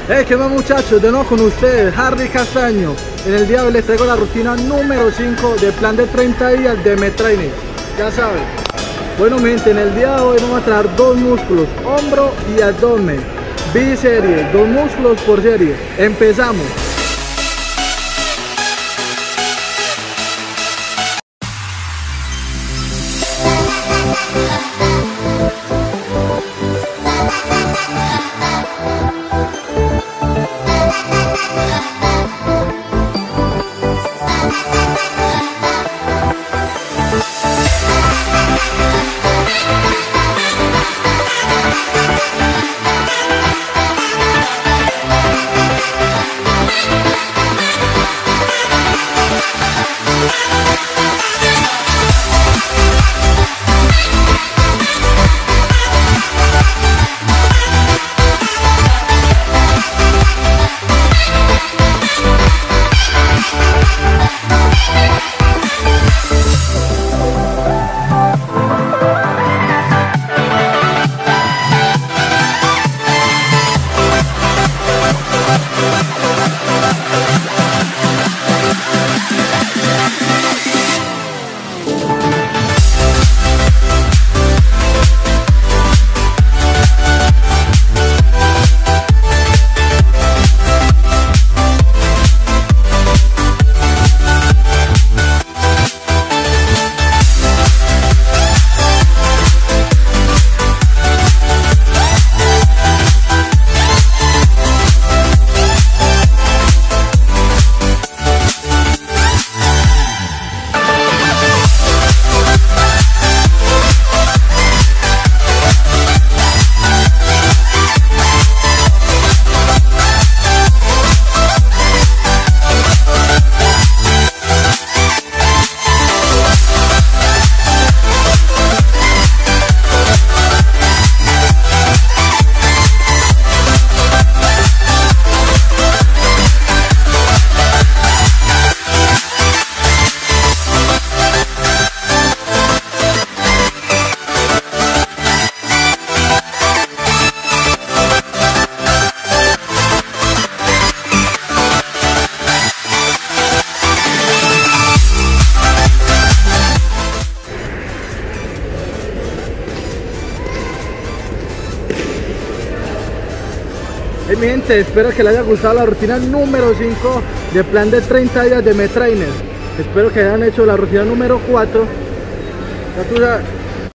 Hey, ¿qué más muchachos? De nuevo con ustedes, Harry Castaño. En el día de hoy les traigo la rutina número 5 del plan de 30 días de MedTrainer. Ya saben. Bueno mi gente, en el día de hoy vamos a trabajar dos músculos, hombro y abdomen. Biserie, dos músculos por serie. Empezamos. Hey, mi gente, espero que les haya gustado la rutina número 5 del plan de 30 días de MedTrainer. Espero que hayan hecho la rutina número 4. Ya tú sabes.